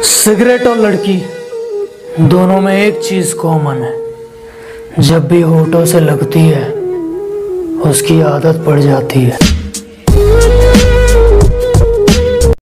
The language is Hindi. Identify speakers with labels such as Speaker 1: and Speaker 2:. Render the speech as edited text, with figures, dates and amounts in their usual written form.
Speaker 1: सिगरेट और लड़की दोनों में एक चीज कॉमन है, जब भी होठों से लगती है उसकी आदत पड़ जाती है।